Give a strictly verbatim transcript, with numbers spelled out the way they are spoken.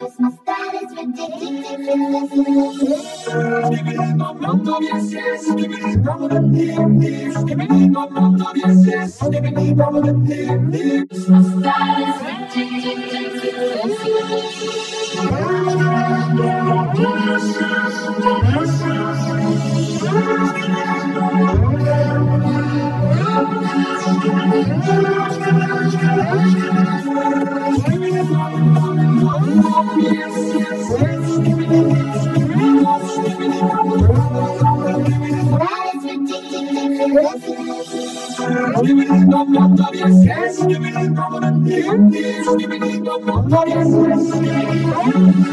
My style is ridiculous. Skibidi bum bum bum, yes yes. Skibidi bum bum dim dim. Skibidi bum bum bum, yes yes. Skibidi bum bum dim dim. My style is ridiculous. Skibidi bum bum bum, yes yes. Skibidi bum bum dim dim. Skibidi bum bum bum, yes yes.